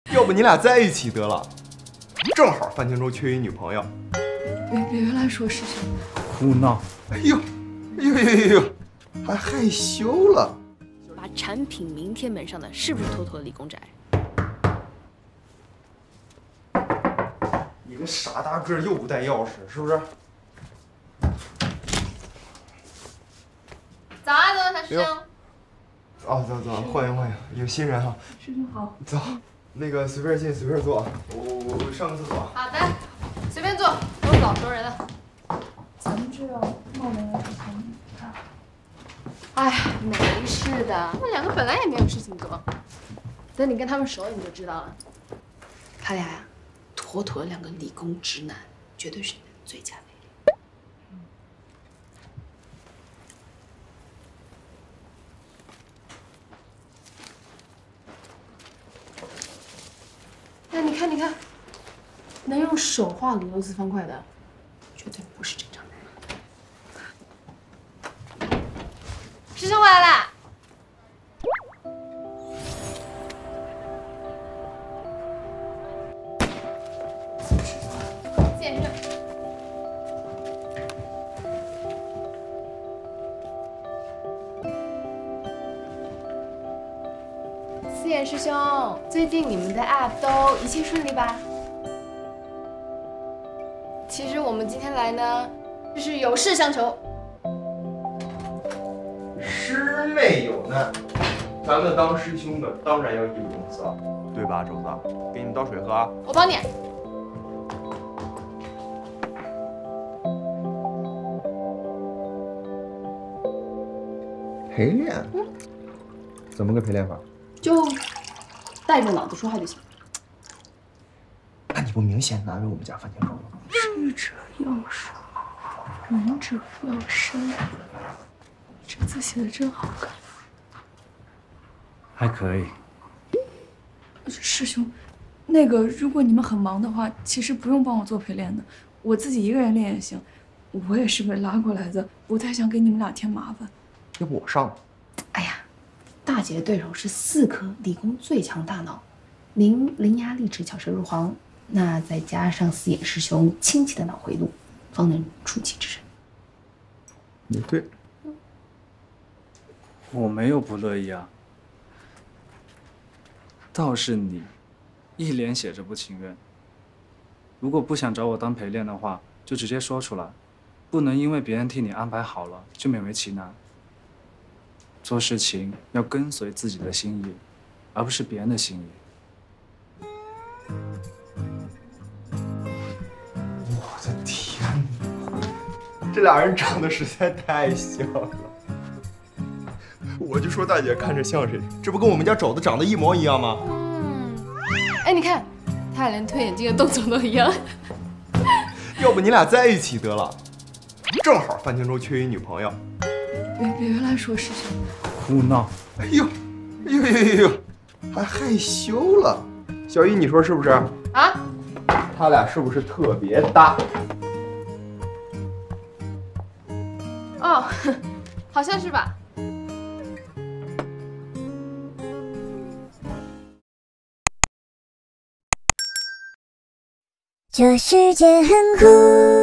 要不你俩在一起得了，正好范青洲缺一女朋友。 别乱说，师兄。 胡闹！ 哎呦，还害羞了。 把产品名贴门上的是不是妥妥的理工宅？ 你个傻大个又不带钥匙，是不是？ 早啊，小师兄。 哦，走，欢迎，有新人哈。 师兄好。 走，那个随便进随便坐，我上个厕所。 好的，随便坐，都是老熟人了。 咱们这样冒昧了， 哎呀，没事的，他们两个本来也没有事情做，等你跟他们熟了你就知道了。他俩呀，妥妥的两个理工直男，绝对是你的最佳魅力。那你看，能用手画俄罗斯方块的，绝对不是正常人。师兄回来啦！健身。思妍师兄，最近你们的 app 都一切顺利吧？其实我们今天来呢，就是有事相求。 师妹有难，咱们当师兄的当然要义不容辞了，对吧，肘子？给你们倒水喝啊。 我帮你。 陪练？怎么个陪练法？ 就带着脑子说话就行。 那你不明显难为我们家范青洲了吗？ 智者要疏，仁者要深。这字写的真好看。 还可以。 师兄，那个如果你们很忙的话，其实不用帮我做陪练的，我自己一个人练也行。我也是被拉过来的，不太想给你们俩添麻烦。 要不我上？ 哎呀，大姐的对手是4颗理工最强大脑，您伶牙俐齿、巧舌如簧，那再加上思妍师兄清奇的脑回路，方能出奇制胜。 也对。 我没有不乐意啊，倒是你，一脸写着不情愿。如果不想找我当陪练的话，就直接说出来，不能因为别人替你安排好了就勉为其难。做事情要跟随自己的心意，而不是别人的心意。 我的天哪，这俩人长得实在太像了。我就说大姐看着像谁，这不跟我们家肘子长得一模一样吗？ 哎，你看，他俩连推眼镜的动作都一样。 要不你俩在一起得了，正好范青洲缺一女朋友。 别乱说，师兄。 胡闹！ 哎呦，还害羞了。小姨，你说是不是？ 啊？ 他俩是不是特别搭？ 哦，好像是吧。 这世界很酷。